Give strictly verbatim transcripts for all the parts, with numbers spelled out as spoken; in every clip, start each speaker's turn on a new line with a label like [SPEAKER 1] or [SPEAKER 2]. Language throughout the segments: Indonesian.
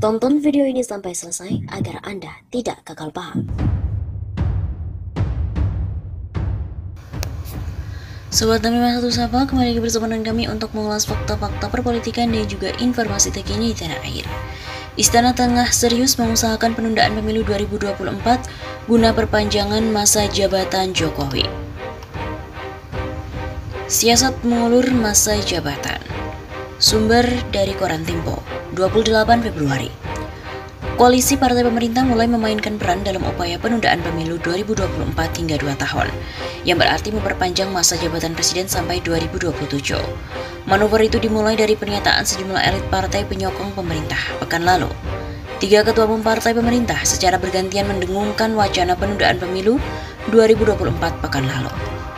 [SPEAKER 1] Tonton video ini sampai selesai agar Anda tidak gagal paham. Sobat Tamima Satu Sapa, kembali lagi bersama dengan kami untuk mengulas fakta-fakta perpolitikan dan juga informasi terkini di tanah air. Istana tengah serius mengusahakan penundaan pemilu dua ribu dua puluh empat guna perpanjangan masa jabatan Jokowi. Siasat mengulur masa jabatan. Sumber dari Koran Tempo, dua puluh delapan Februari. Koalisi partai pemerintah mulai memainkan peran dalam upaya penundaan pemilu dua ribu dua puluh empat hingga dua tahun, yang berarti memperpanjang masa jabatan presiden sampai dua ribu dua puluh tujuh. Manuver itu dimulai dari pernyataan sejumlah elit partai penyokong pemerintah pekan lalu. Tiga ketua umum partai pemerintah secara bergantian mendengungkan wacana penundaan pemilu dua ribu dua puluh empat pekan lalu.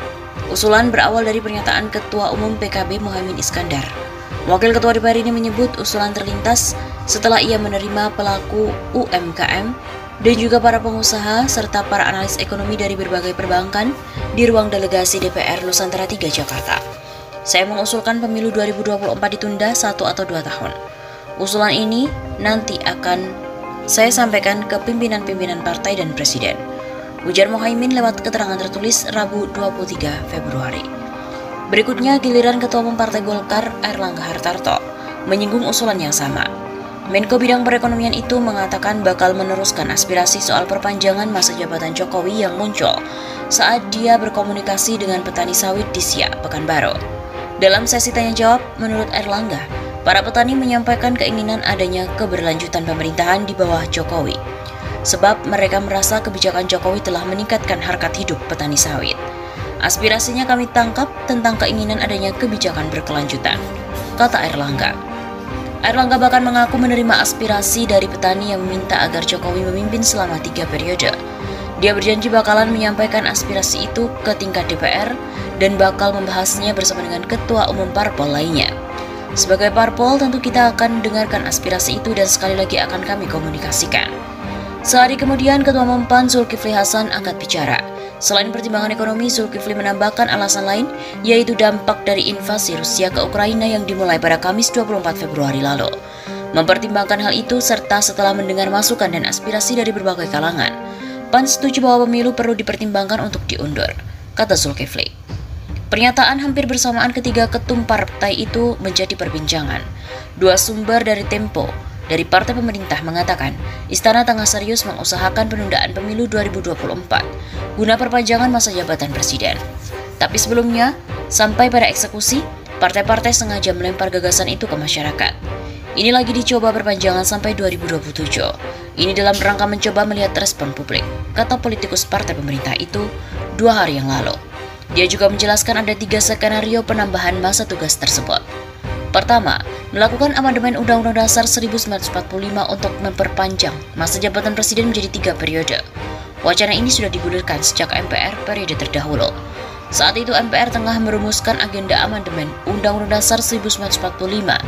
[SPEAKER 1] Usulan berawal dari pernyataan Ketua Umum P K B Muhaimin Iskandar. Wakil Ketua D P R ini menyebut usulan terlintas setelah ia menerima pelaku U M K M dan juga para pengusaha serta para analis ekonomi dari berbagai perbankan di ruang delegasi D P R Nusantara tiga Jakarta. Saya mengusulkan pemilu dua ribu dua puluh empat ditunda satu atau dua tahun. Usulan ini nanti akan saya sampaikan ke pimpinan-pimpinan partai dan presiden, ujar Muhaimin lewat keterangan tertulis Rabu dua puluh tiga Februari. Berikutnya giliran Ketua Umum Partai Golkar Airlangga Hartarto menyinggung usulan yang sama. Menko Bidang Perekonomian itu mengatakan bakal meneruskan aspirasi soal perpanjangan masa jabatan Jokowi yang muncul saat dia berkomunikasi dengan petani sawit di Siak, Pekanbaru. Dalam sesi tanya jawab, menurut Airlangga, para petani menyampaikan keinginan adanya keberlanjutan pemerintahan di bawah Jokowi, sebab mereka merasa kebijakan Jokowi telah meningkatkan harkat hidup petani sawit. Aspirasinya kami tangkap tentang keinginan adanya kebijakan berkelanjutan, kata Airlangga. Airlangga bahkan mengaku menerima aspirasi dari petani yang meminta agar Jokowi memimpin selama tiga periode. Dia berjanji bakalan menyampaikan aspirasi itu ke tingkat D P R dan bakal membahasnya bersama dengan ketua umum parpol lainnya. Sebagai parpol, tentu kita akan dengarkan aspirasi itu dan sekali lagi akan kami komunikasikan. Sehari kemudian, Ketua Umum P A N Zulkifli Hasan angkat bicara. Selain pertimbangan ekonomi, Zulkifli menambahkan alasan lain, yaitu dampak dari invasi Rusia ke Ukraina yang dimulai pada Kamis dua puluh empat Februari lalu. Mempertimbangkan hal itu, serta setelah mendengar masukan dan aspirasi dari berbagai kalangan, P A N setuju bahwa pemilu perlu dipertimbangkan untuk diundur, kata Zulkifli. Pernyataan hampir bersamaan ketiga ketum partai itu menjadi perbincangan. Dua sumber dari Tempo dari partai pemerintah mengatakan, Istana tengah serius mengusahakan penundaan pemilu dua ribu dua puluh empat guna perpanjangan masa jabatan presiden. Tapi sebelumnya, sampai pada eksekusi, partai-partai sengaja melempar gagasan itu ke masyarakat. Ini lagi dicoba perpanjangan sampai dua ribu dua puluh tujuh. Ini dalam rangka mencoba melihat respon publik, kata politikus partai pemerintah itu dua hari yang lalu. Dia juga menjelaskan ada tiga skenario penambahan masa tugas tersebut. Pertama, melakukan amandemen Undang-Undang Dasar seribu sembilan ratus empat puluh lima untuk memperpanjang masa jabatan presiden menjadi tiga periode. Wacana ini sudah digulirkan sejak M P R periode terdahulu. Saat itu M P R tengah merumuskan agenda amandemen Undang-Undang Dasar seribu sembilan ratus empat puluh lima,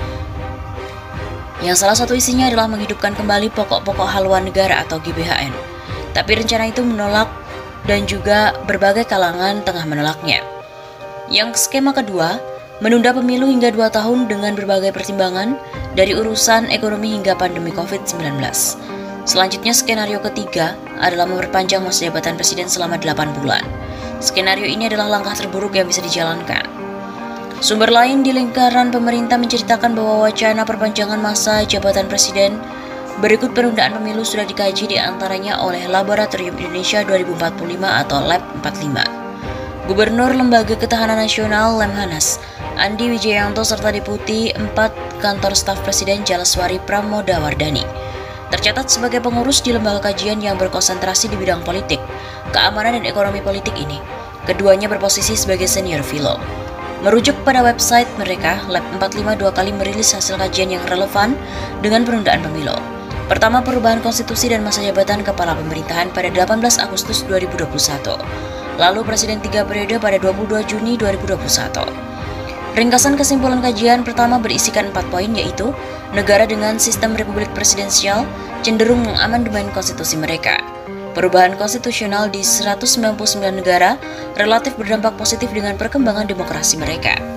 [SPEAKER 1] yang salah satu isinya adalah menghidupkan kembali pokok-pokok haluan negara atau G B H N. Tapi rencana itu menolak dan juga berbagai kalangan tengah menolaknya. Yang skema kedua, menunda pemilu hingga dua tahun dengan berbagai pertimbangan dari urusan ekonomi hingga pandemi covid sembilan belas. Selanjutnya, skenario ketiga adalah memperpanjang masa jabatan presiden selama delapan bulan. Skenario ini adalah langkah terburuk yang bisa dijalankan. Sumber lain di lingkaran pemerintah menceritakan bahwa wacana perpanjangan masa jabatan presiden berikut penundaan pemilu sudah dikaji diantaranya oleh Laboratorium Indonesia dua ribu empat puluh lima atau Lab empat puluh lima. Gubernur Lembaga Ketahanan Nasional Lemhanas Andi Wijayanto serta Deputi empat Kantor Staf Presiden Jalaswari Pramodawardhani tercatat sebagai pengurus di lembaga kajian yang berkonsentrasi di bidang politik, keamanan dan ekonomi politik ini. Keduanya berposisi sebagai senior philo. Merujuk pada website mereka, Lab empat puluh lima dua kali merilis hasil kajian yang relevan dengan penundaan pemilu. Pertama, perubahan konstitusi dan masa jabatan kepala pemerintahan pada delapan belas Agustus dua ribu dua puluh satu. Lalu presiden tiga periode pada dua puluh dua Juni dua ribu dua puluh satu. Ringkasan kesimpulan kajian pertama berisikan empat poin, yaitu negara dengan sistem republik presidensial cenderung mengamandemen konstitusi mereka. Perubahan konstitusional di seratus sembilan puluh sembilan negara relatif berdampak positif dengan perkembangan demokrasi mereka.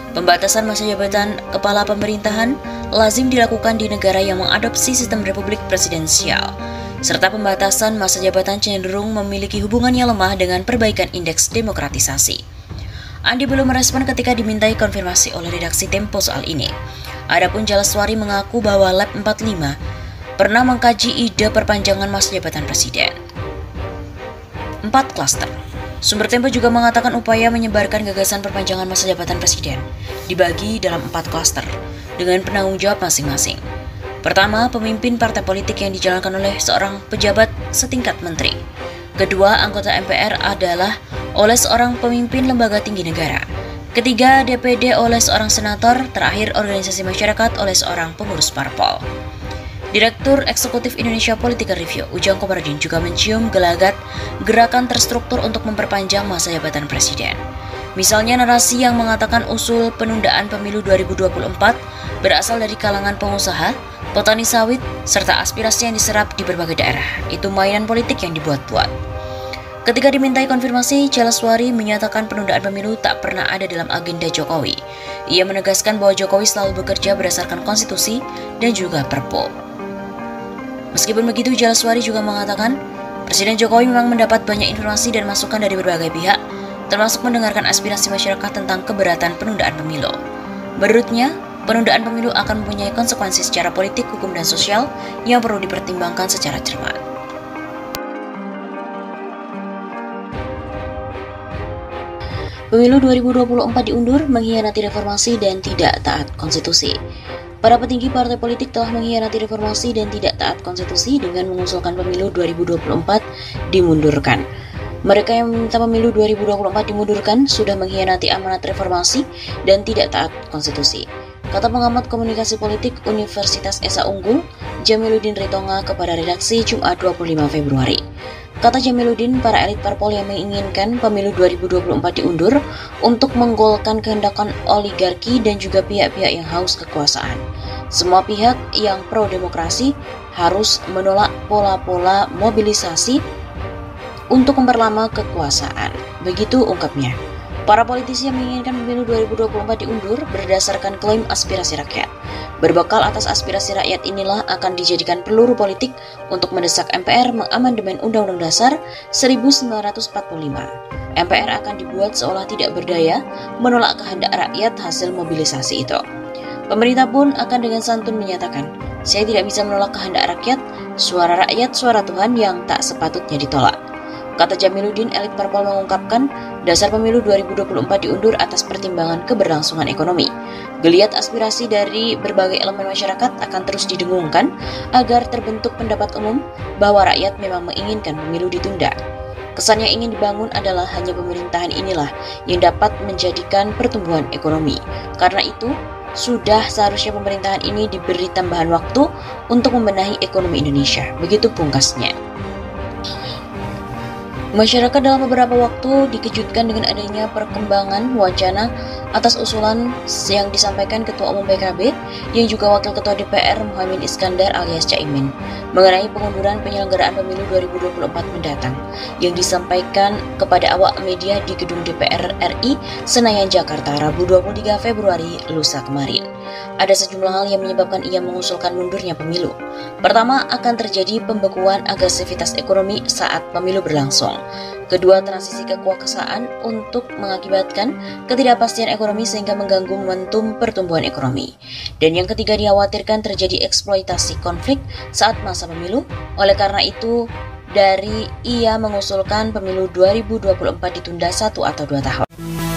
[SPEAKER 1] Pembatasan masa jabatan kepala pemerintahan lazim dilakukan di negara yang mengadopsi sistem republik presidensial, serta pembatasan masa jabatan cenderung memiliki hubungan yang lemah dengan perbaikan indeks demokratisasi. Andi belum merespon ketika dimintai konfirmasi oleh redaksi Tempo soal ini. Adapun Jalaswari mengaku bahwa Lab empat puluh lima pernah mengkaji ide perpanjangan masa jabatan presiden. empat Klaster. Sumber Tempo juga mengatakan upaya menyebarkan gagasan perpanjangan masa jabatan presiden dibagi dalam empat klaster dengan penanggung jawab masing-masing. Pertama, pemimpin partai politik yang dijalankan oleh seorang pejabat setingkat menteri. Kedua, anggota M P R adalah oleh seorang pemimpin lembaga tinggi negara. Ketiga, D P D oleh seorang senator. Terakhir, organisasi masyarakat oleh seorang pengurus parpol. Direktur Eksekutif Indonesia Political Review, Ujang Komarudin, juga mencium gelagat gerakan terstruktur untuk memperpanjang masa jabatan presiden. Misalnya narasi yang mengatakan usul penundaan pemilu dua ribu dua puluh empat berasal dari kalangan pengusaha, petani sawit, serta aspirasi yang diserap di berbagai daerah. Itu mainan politik yang dibuat-buat. Ketika dimintai konfirmasi, Jalaswari menyatakan penundaan pemilu tak pernah ada dalam agenda Jokowi. Ia menegaskan bahwa Jokowi selalu bekerja berdasarkan konstitusi dan juga Perpu. Meskipun begitu, Jalaswari juga mengatakan Presiden Jokowi memang mendapat banyak informasi dan masukan dari berbagai pihak, termasuk mendengarkan aspirasi masyarakat tentang keberatan penundaan pemilu. Menurutnya, penundaan pemilu akan mempunyai konsekuensi secara politik, hukum, dan sosial yang perlu dipertimbangkan secara cermat. Pemilu dua ribu dua puluh empat diundur, mengkhianati reformasi dan tidak taat konstitusi. Para petinggi partai politik telah mengkhianati reformasi dan tidak taat konstitusi dengan mengusulkan pemilu dua ribu dua puluh empat dimundurkan. Mereka yang meminta pemilu dua ribu dua puluh empat dimundurkan sudah mengkhianati amanat reformasi dan tidak taat konstitusi, kata pengamat komunikasi politik Universitas Esa Unggul, Jamiluddin Ritonga kepada redaksi Jumat dua puluh lima Februari. Kata Jamiluddin, para elit parpol yang menginginkan pemilu dua ribu dua puluh empat diundur untuk menggolkan kehendakan oligarki dan juga pihak-pihak yang haus kekuasaan. Semua pihak yang pro-demokrasi harus menolak pola-pola mobilisasi untuk memperlama kekuasaan. Begitu ungkapnya. Para politisi yang menginginkan pemilu dua ribu dua puluh empat diundur berdasarkan klaim aspirasi rakyat. Berbekal atas aspirasi rakyat inilah akan dijadikan peluru politik untuk mendesak M P R mengamandemen Undang-Undang Dasar seribu sembilan ratus empat puluh lima. M P R akan dibuat seolah tidak berdaya menolak kehendak rakyat hasil mobilisasi itu. Pemerintah pun akan dengan santun menyatakan, saya tidak bisa menolak kehendak rakyat, suara rakyat, suara Tuhan yang tak sepatutnya ditolak. Kata Jamiluddin, elit parpol mengungkapkan dasar pemilu dua ribu dua puluh empat diundur atas pertimbangan keberlangsungan ekonomi. Geliat aspirasi dari berbagai elemen masyarakat akan terus didengungkan agar terbentuk pendapat umum bahwa rakyat memang menginginkan pemilu ditunda. Kesan yang ingin dibangun adalah hanya pemerintahan inilah yang dapat menjadikan pertumbuhan ekonomi. Karena itu, sudah seharusnya pemerintahan ini diberi tambahan waktu untuk membenahi ekonomi Indonesia. Begitu pungkasnya. Masyarakat dalam beberapa waktu dikejutkan dengan adanya perkembangan wacana atas usulan yang disampaikan Ketua Umum P K B yang juga Wakil Ketua D P R Muhaimin Iskandar alias Caimin mengenai pengunduran penyelenggaraan pemilu dua ribu dua puluh empat mendatang yang disampaikan kepada awak media di Gedung D P R R I Senayan, Jakarta, Rabu dua puluh tiga Februari lusa kemarin. Ada sejumlah hal yang menyebabkan ia mengusulkan mundurnya pemilu. Pertama, akan terjadi pembekuan agresivitas ekonomi saat pemilu berlangsung. Kedua, transisi kekuasaan untuk mengakibatkan ketidakpastian ekonomi sehingga mengganggu momentum pertumbuhan ekonomi. Dan yang ketiga, dikhawatirkan terjadi eksploitasi konflik saat masa pemilu. Oleh karena itu, dari ia mengusulkan pemilu dua ribu dua puluh empat ditunda satu atau dua tahun.